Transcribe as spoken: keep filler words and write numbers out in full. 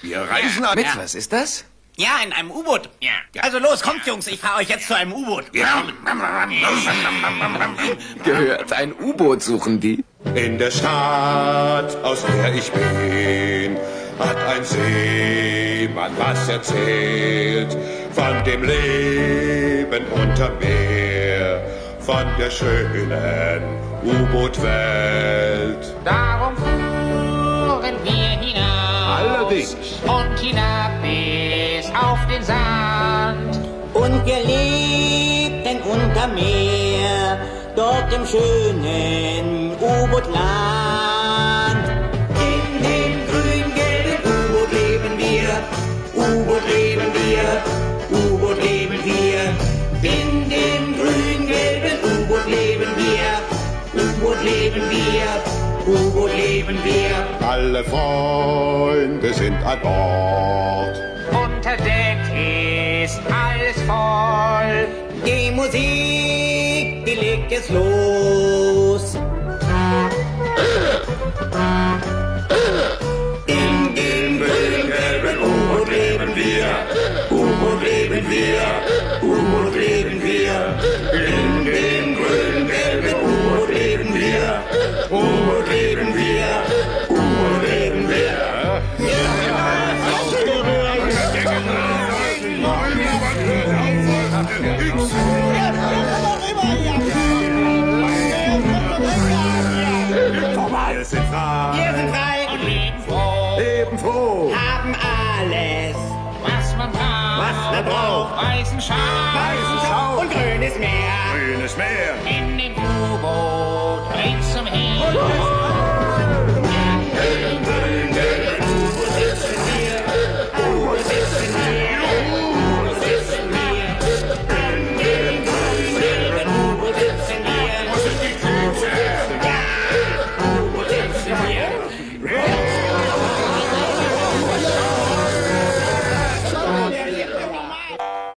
Wir reisen an. Mit was ist das? Ja, in einem U-Boot. Ja. Also los, kommt, Jungs, ich fahre euch jetzt zu einem U-Boot. Gehört, ein U-Boot suchen die? In der Stadt, aus der ich bin, hat ein Seemann was erzählt von dem Leben unter Meer, von der schönen U-Boot-Welt. Darum fuhren wir hinaus. Allerdings. Und hinab bis auf den Sand. Und wir lebten unter Meer, dort im schönen U-Boot-Land. In dem grün-gelben U-Boot leben wir, U-Boot leben wir, U-Boot leben wir. In dem grün-gelben U-Boot leben wir, U-Boot leben wir, U-Boot leben wir. Alle Freunde sind an Bord. Unter Deck ist alles voll. Die Musik, die legt es los. In dem grün-gelben U-Boot leben wir, U-Boot leben wir, U-Boot leben wir. In dem grün-gelben U-Boot leben wir, U-Boot leben wir, U-Boot leben wir. Wir sind frei. Wir sind frei Und leben froh. Leben froh. haben alles, Was man braucht. was man braucht. Weißen Schal. Weißen Schau und grünes Meer. Grünes Meer. In dem U-Boot.